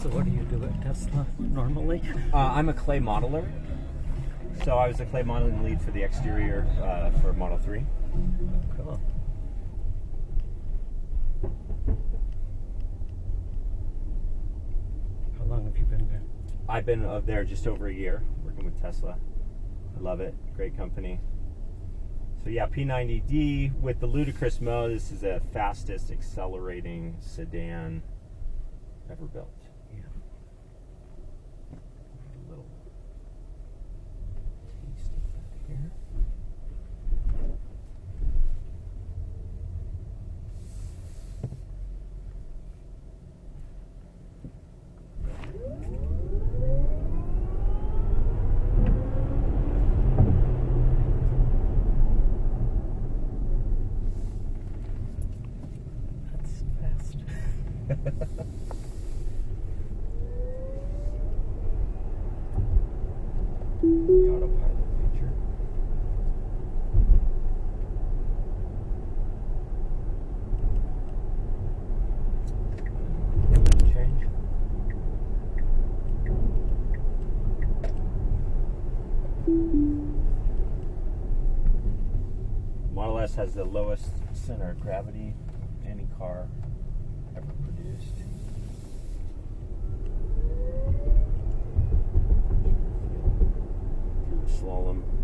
So what do you do at Tesla normally? I'm a clay modeler. So I was a clay modeling lead for the exterior for Model 3. Cool. How long have you been there? I've been there just over a year working with Tesla. I love it. Great company. So yeah, P90D with the Ludicrous mode. This is the fastest accelerating sedan ever built. Yeah. A little taste of that here. That's fast. The autopilot feature. Change. Model S has the lowest center of gravity of any car ever produced. Through the slalom.